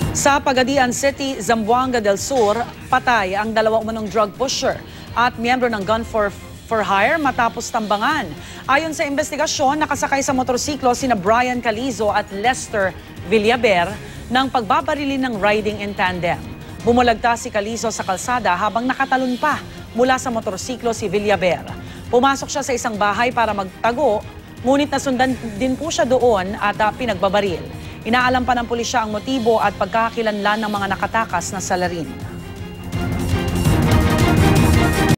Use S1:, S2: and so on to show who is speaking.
S1: Sa Pagadian City, Zamboanga del Sur, patay ang dalawa umanong drug pusher at miyembro ng Gun for Hire matapos tambangan. Ayon sa investigasyon, nakasakay sa motorsiklo sina Brian Calizo at Lester Villaber ng pagbabarilin ng riding in tandem. Bumulagta si Calizo sa kalsada habang nakatalon pa mula sa motorsiklo si Villaber. Pumasok siya sa isang bahay para magtago, ngunit nasundan din po siya doon at pinagbabaril. Inaalam pa ng pulisya ang motibo at pagkakakilanlan ng mga nakatakas na salarin.